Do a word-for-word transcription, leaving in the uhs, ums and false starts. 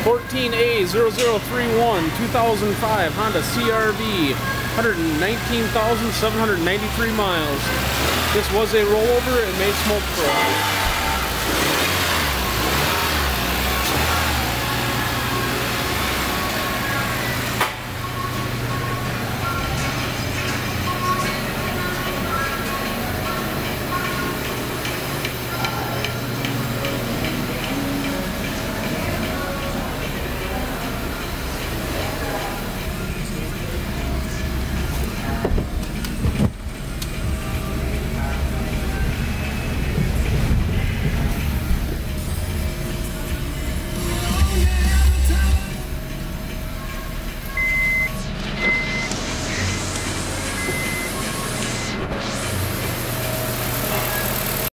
fourteen A zero zero three one, two thousand five Honda C R V, one hundred nineteen thousand seven hundred ninety-three miles. This was a rollover. It may smoke for us.